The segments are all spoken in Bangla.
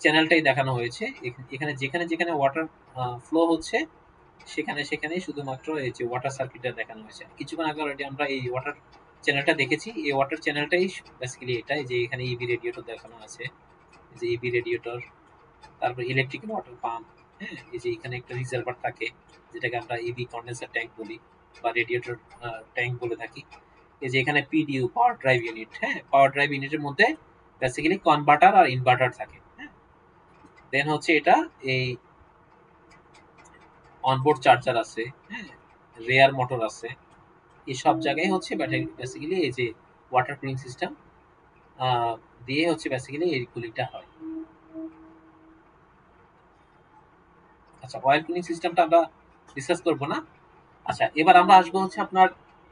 চ্যানেলটাই দেখানো হয়েছে। এখানে যেখানে যেখানে ওয়াটার ফ্লো হচ্ছে সেখানে সেখানেই শুধুমাত্র এই যে ওয়াটার সার্কিটটা দেখানো হয়েছে। কিছুক্ষণ আগে অলরেডি আমরা এই ওয়াটার চ্যানেলটা দেখেছি। এই ওয়াটার চ্যানেলটাই বেসিক্যালি এটাই, যে এখানে ইবি রেডিয়েটর দেখানো আছে, যে ইবি রেডিয়েটর, তারপর ইলেকট্রিক্যাল ওয়াটার পাম্প। হ্যাঁ, এই যে এখানে একটা রিজার্ভার থাকে যেটাকে আমরা ইবি কন্ডেন্সার ট্যাঙ্ক বলি বা রেডিয়েটর ট্যাঙ্ক বলে থাকি। এই যে এখানে পিডিইউ, পাওয়ার ড্রাইভ ইউনিট। হ্যাঁ, পাওয়ার ড্রাইভ ইউনিটের মধ্যে বেসিক্যালি কনভার্টার আর ইনভার্টার থাকে। হ্যাঁ, দেন হচ্ছে এটা এই অনবোর্ড চার্জার আছে। হ্যাঁ, রেয়ার মোটর আছে। এই সব জায়গায় হচ্ছে ব্যাটারি বেসিক্যালি এই যে ওয়াটার কুলিং সিস্টেম দিয়ে হচ্ছে বেসিক্যালি এই কুলিংটা হয়। আচ্ছা, অয়েল কুলিং সিস্টেমটা আমরা ডিসকাস করবো না। আচ্ছা, এবার আমরা আসবো হচ্ছে আপনার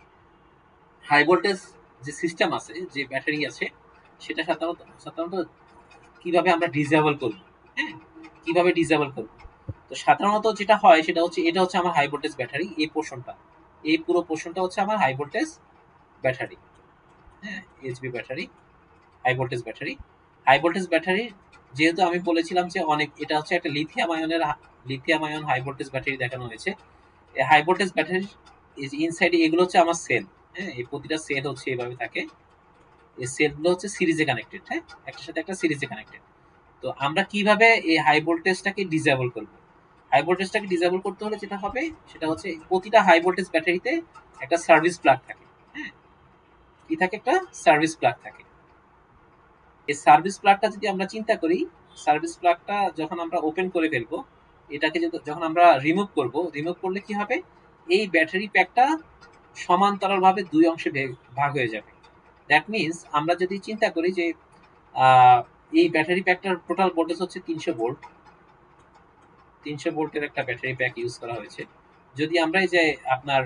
হাই ভোল্টেজ যে সিস্টেম আছে, যে ব্যাটারি আছে, সেটা সাধারণত সাধারণত কিভাবে আমরা ডিসেবল করব। হ্যাঁ, কিভাবে ডিসেবল করব। তো সাধারণত যেটা হয় সেটা হচ্ছে, এটা হচ্ছে আমার হাই ভোল্টেজ ব্যাটারি। এই পোর্শনটা, এই পুরো পোর্শনটা হচ্ছে আমার হাই ভোল্টেজ ব্যাটারি। হ্যাঁ, HV battery, high voltage battery. High voltage battery যেহেতু আমি বলেছিলাম যে অনেক, এটা হচ্ছে একটা lithium ion high voltage battery দেখানো হয়েছে। এই হাই ভোল্টেজ ব্যাটারির ইনসাইডে এগুলো হচ্ছে আমার সেল। হ্যাঁ, এই প্রতিটা সেল হচ্ছে এইভাবে থাকে। এই সেলগুলো হচ্ছে সিরিজে কানেক্টেড। হ্যাঁ, একটার সাথে একটা সিরিজে কানেক্টেড। তো আমরা কিভাবে এই হাই ভোল্টেজটাকে ডিসেবল করব। হাই ভোল্টেজটাকে ডিসেবল করতে হলে যেটা হবে সেটা হচ্ছে, প্রতিটা হাই ভোল্টেজ ব্যাটারিতে একটা সার্ভিস প্লাগ থাকে। হ্যাঁ, কি থাকে? একটা সার্ভিস প্লাগ থাকে। এই সার্ভিস প্লাগটা যদি আমরা চিন্তা করি, সার্ভিস প্লাগটা যখন আমরা ওপেন করে ফেলবো, এটাকে যখন আমরা রিমুভ করলে কি হবে, এই ব্যাটারি প্যাকটা সমান্তরালভাবে দুই অংশে ভাগ হয়ে যাবে। দ্যাট মিনস আমরা যদি চিন্তা করি যে এই ব্যাটারি প্যাকটার টোটাল ভোল্টেজ হচ্ছে 300 ভোল্ট, 300 ভোল্টের একটা ব্যাটারি প্যাক ইউজ করা হয়েছে। যদি আমরা এই যে আপনার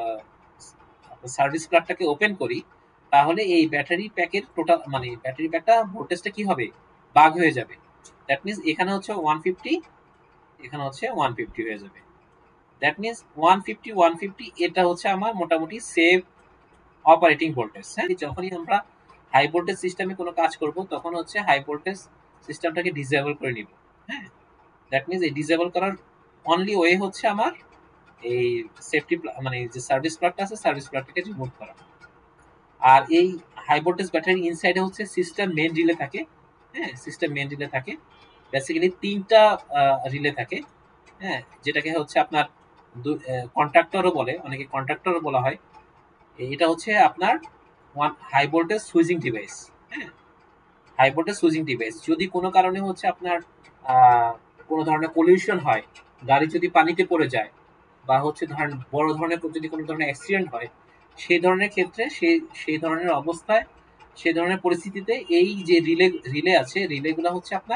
সার্ভিস প্লাগটাকে ওপেন করি, তাহলে এই ব্যাটারি প্যাকের টোটাল মানে ব্যাটারি প্যাকটা ভোল্টেজটা কি হবে, ভাগ হয়ে যাবে। দ্যাট মিনস এখানে হচ্ছে 150, এখানে হচ্ছে 150 হয়ে যাবে। দ্যাট মিনস 150 এটা হচ্ছে আমার মোটামুটি সেভ অপারেটিং ভোল্টেজ। হ্যাঁ, যখনই আমরা হাই ভোল্টেজ সিস্টেমে কোনো কাজ করব তখন হচ্ছে হাই ভোল্টেজ সিস্টেমটাকে ডিসেবল করে নিব। হ্যাঁ, দ্যাট মিনস এই ডিসেবল করার অনলি ওয়ে হচ্ছে আমার এই সেফটি মানে যে সার্ভিস প্লাগটা আছে, সার্ভিস প্লাগটাকে রিমুভ করা। আর এই হাই ভোল্টেজ ব্যাটারি ইনসাইডে হচ্ছে সিস্টেম মেন রিলে থাকে। হ্যাঁ, সিস্টেম মেন রিলে থাকে। বেসিক্যালি তিনটা রিলে থাকে। হ্যাঁ, যেটাকে হচ্ছে আপনার কন্ট্রাক্টরও বলে, অনেকে কন্ট্রাক্টরও বলা হয়। এটা হচ্ছে আপনার হাই ভোল্টেজ সুইচিং ডিভাইস। হ্যাঁ, হাই ভোল্টেজ সুইচিং ডিভাইস যদি কোনো কারণে হচ্ছে আপনার কোনো ধরনের পলিউশন হয়, গাড়ি যদি পানিতে পড়ে যায়, বা হচ্ছে ধরেন বড় ধরনের যদি কোনো ধরনের অ্যাক্সিডেন্ট হয়, সেই ধরনের ক্ষেত্রে সেই ধরনের অবস্থায়, সেই ধরনের পরিস্থিতিতে এই যে রিলে আছে, রিলেগুলো হচ্ছে আপনার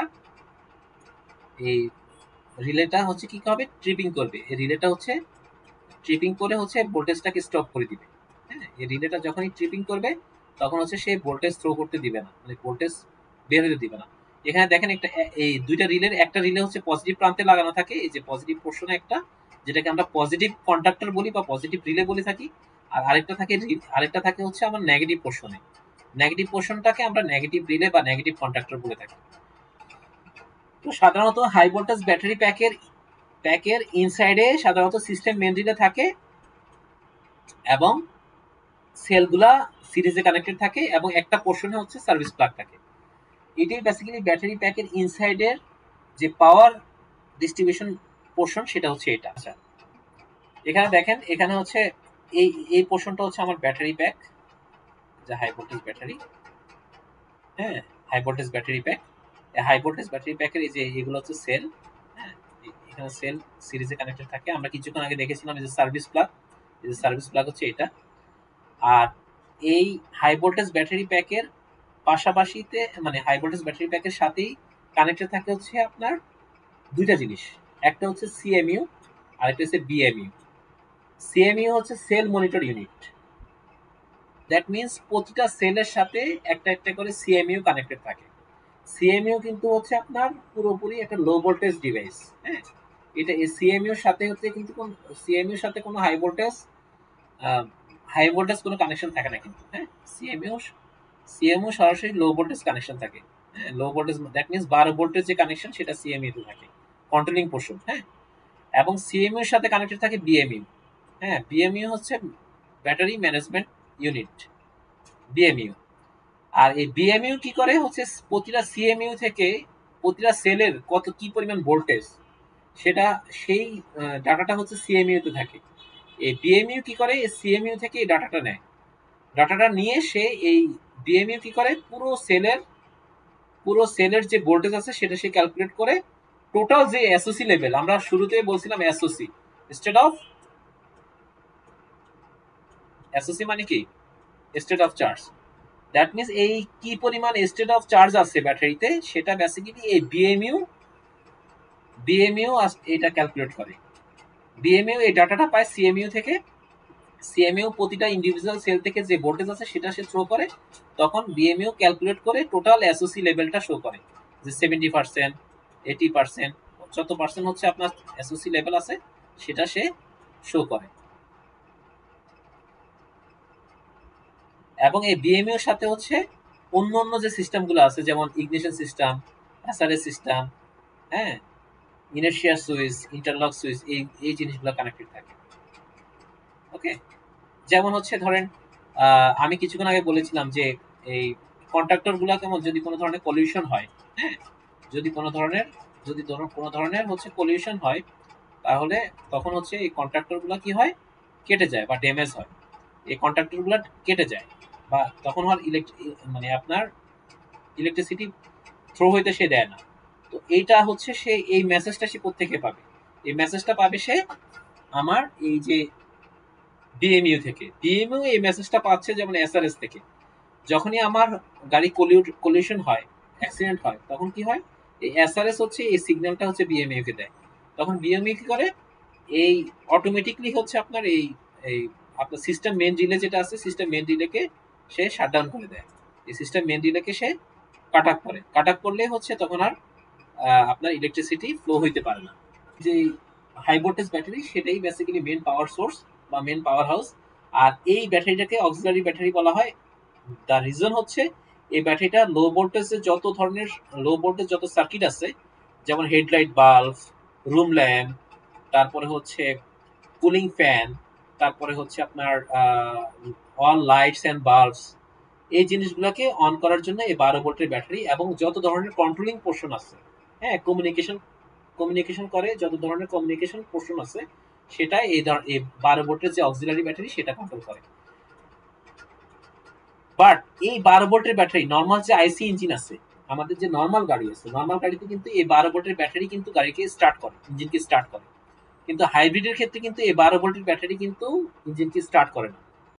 এই রিলেটা হচ্ছে কি হবে, ট্রিপিং করবে। এই রিলেটা হচ্ছে ট্রিপিং করে হচ্ছে ভোল্টেজটাকে স্টপ করে দিবে। হ্যাঁ, এই রিলেটা যখনই ট্রিপিং করবে তখন হচ্ছে সেই ভোল্টেজ থ্রো করতে দিবে না, মানে ভোল্টেজ বের হতে দিবে না। এখানে দেখেন একটা এই দুইটা রিলের একটা রিলে হচ্ছে পজিটিভ প্রান্তে লাগানো থাকে, এই যে পজিটিভ পোর্শনে একটা, যেটাকে আমরা পজিটিভ কন্ডাক্টর বলি বা পজিটিভ রিলে বলে থাকি। আর আরেকটা থাকে হচ্ছে আমার নেগেটিভ পোর্শনে। নেগেটিভ পোর্শনটাকে আমরা নেগেটিভ রিলে বা নেগেটিভ কন্ডাক্টর বলে থাকি। তো সাধারণত হাই ভোল্টেজ ব্যাটারি প্যাকের ইনসাইডে সাধারণত সিস্টেম মেন রিলে থাকে এবং সেলগুলা সিরিজে কানেক্টেড থাকে এবং একটা পোর্শনে হচ্ছে সার্ভিস প্লাগ থাকে। এটাই বেসিক্যালি ব্যাটারি প্যাকের ইনসাইডের যে পাওয়ার ডিস্ট্রিবিউশন পোর্শন, সেটা হচ্ছে এটা। আচ্ছা, এখানে দেখেন, এখানে হচ্ছে এই এই পোর্শনটা হচ্ছে আমার ব্যাটারি প্যাক, যা হাই ভোল্টেজ ব্যাটারি। হ্যাঁ, high voltage battery pack. High voltage battery প্যাকের এই যে এগুলো হচ্ছে সেল। হ্যাঁ, এখানে সেল সিরিজে কানেক্টেড থাকে। আমরা কিছুক্ষণ আগে দেখেছিলাম এই যে সার্ভিস প্লাগ, এই যে সার্ভিস প্লাগ হচ্ছে এটা। আর এই হাই ভোল্টেজ ব্যাটারি প্যাকের পাশাপাশিতে, মানে হাই ভোল্টেজ ব্যাটারি প্যাকের সাথেই কানেক্টেড থাকে হচ্ছে আপনার দুইটা জিনিস। একটা হচ্ছে সিএমইউ, আর একটা হচ্ছে বিএমইউ। সিএমইউ হচ্ছে cell monitor unit. That means প্রতিটা সেলের সাথে একটা একটা করে সিএমইউ কানেক্টেড থাকে। সিএমইউ কিন্তু হচ্ছে আপনার পুরোপুরি একটা লো ভোল্টেজ ডিভাইস। হ্যাঁ, এটা এই সিএমইউর সাথে হচ্ছে কিন্তু সিএমইউর সাথে কোনো হাই ভোল্টেজ কোনো কানেকশন থাকে না কিন্তু। হ্যাঁ, সিএমইউ সরাসরি লো ভোল্টেজ কানেকশন থাকে। লো ভোল্টেজ দ্যাট মিনস 12 ভোল্টের যে কানেকশন সেটা সিএমইউ তে থাকে, কন্ট্রোলিং পোর্শন। হ্যাঁ, এবং সিএমইউ এর সাথে কানেক্টেড থাকে বিএমইউ। হ্যাঁ, বিএমইউ হচ্ছে ব্যাটারি ম্যানেজমেন্ট ইউনিট, বিএমইউ। আর এই বিএমইউ কি করে হচ্ছে প্রতিটা সিএমইউ থেকে প্রতিটা সেলের কত কি পরিমাণ ভোল্টেজ সেটা সেই ডাটাটা হচ্ছে সিএমইউ তে থাকে। এই বিএমইউ কি করে সিএমইউ থেকে এই ডাটাটা নেয়, ডাটাটা নিয়ে সে এই বিএমইউ কি করে পুরো সেলের যে ভোল্টেজ আছে সেটা সে ক্যালকুলেট করে টোটাল যে এসওসি লেভেল, আমরা শুরুতে বলছিলাম এসওসি এসওসি মানে কি state of charge, that means এই কি পরিমাণ স্টেট অফ চার্জ আছে ব্যাটারিতে সেটা বেসিক্যালি এই বিএমইউ এটা ক্যালকুলেট করে। বিএমইউ এই ডাটাটা পায় সিএমইউ থেকে, সিএমইউ প্রতিটা ইন্ডিভিজুয়াল সেল থেকে যে ভোল্টেজ আছে সেটা সে থ্রো করে, তখন বিএমইউ ক্যালকুলেট করে টোটাল এসওসি লেভেলটা শো করে যে 70%, 80%, যত পার্সেন্ট হচ্ছে আপনার এসওসি লেভেল আছে সেটা সে শো করে। এবং এই বিএমইউ এর সাথে হচ্ছে অন্য অন্য যে সিস্টেমগুলো আছে যেমন ইগনিশন সিস্টেম, এসআরএস সিস্টেম, হ্যাঁ, ইনার্শিয়া সুইচ, ইন্টারলক সুইচ, এই জিনিসগুলো কানেক্টেড থাকে। ওকে, যেমন হচ্ছে ধরেন আমি কিছুক্ষণ আগে বলেছিলাম যে এই কন্ট্রাক্টর গুলা কেমন যদি কোনো ধরনের পলিউশন হয়, হ্যাঁ, যদি কোনো ধরনের হচ্ছে পলিউশন হয় তাহলে তখন হচ্ছে এই কন্ট্রাক্টর গুলা কি হয় কেটে যায় বা ড্যামেজ হয়, এই কন্ট্রাক্টর গুলা কেটে যায় বা তখন আর মানে আপনার ইলেকট্রিসিটি থ্রো হইতে সে দেয় না। তো এইটা হচ্ছে সে এই মেসেজটা সে কোত্থেকে পাবে, এই মেসেজটা পাবে সে আমার এই যে বিএমইউ থেকে। বিএমইউ এই মেসেজটা পাচ্ছে যেমন এসআরএস থেকে। যখনই আমার গাড়ি কলিউশন হয়, অ্যাক্সিডেন্ট হয়, তখন কি হয় এই এসআরএস হচ্ছে এই সিগন্যালটা হচ্ছে বিএমইউ কে দেয়। তখন বিএমইউ কি করে এই অটোমেটিকলি হচ্ছে আপনার এই এই আপনার সিস্টেম মেন রিলে যেটা আছে সিস্টেম মেন রিলেকে সে শাটডাউন করে দেয়, এই সিস্টেম মেন রিলেকে সে কাট অফ করে, কাট অফ করলে হচ্ছে তখন আর আপনার ইলেকট্রিসিটি ফ্লো হইতে পারে না। যে হাই ভোল্টেজ ব্যাটারি সেটাই বেসিক্যালি মেন পাওয়ার সোর্স বা মেন পাওয়ার হাউস। আর এই ব্যাটারিটাকে অক্সিলারি ব্যাটারি বলা হয়। দ্য রিজন হচ্ছে এই ব্যাটারিটা লো ভোল্টেজ যত সার্কিট আছে যেমন হেডলাইট বাল্ব, রুম ল্যাম্প, তারপরে হচ্ছে কুলিং ফ্যান, তারপরে হচ্ছে আপনার অল লাইটস এন্ড বাল্বস, এই জিনিসগুলোকে অন করার জন্য এই 12 ভোল্টের ব্যাটারি এবং যত ধরনের কন্ট্রোলিং পোর্শন আছে, হ্যাঁ, কমিউনিকেশন করে যত ধরনের কমিউনিকেশন পোর্শন আছে সেটা এই 12 ভোল্টের যে অক্সিলারি ব্যাটারি সেটা কন্ট্রোল করে। বাট এই 12 ভোল্টের ব্যাটারি নর্মাল যে আইসি ইঞ্জিন আছে, আমাদের যে নর্মাল গাড়ি আছে, নর্মাল গাড়িতে কিন্তু এই 12 ভোল্টের ব্যাটারি কিন্তু গাড়িকে স্টার্ট করে, ইঞ্জিনকে স্টার্ট করে। কিন্তু হাইব্রিডের ক্ষেত্রে কিন্তু এই 12 ভোল্টের ব্যাটারি কিন্তু ইঞ্জিনকে স্টার্ট করে না।